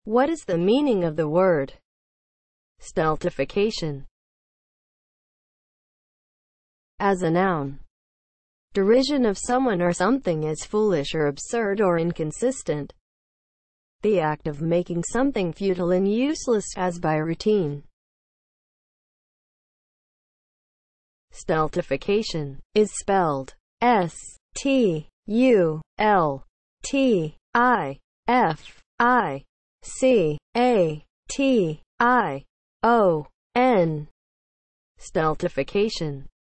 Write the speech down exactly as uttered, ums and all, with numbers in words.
What is the meaning of the word stultification? As a noun, derision of someone or something as foolish or absurd or inconsistent. The act of making something futile and useless, as by routine. Stultification is spelled S T U L T I F I C A T I O N. Stultification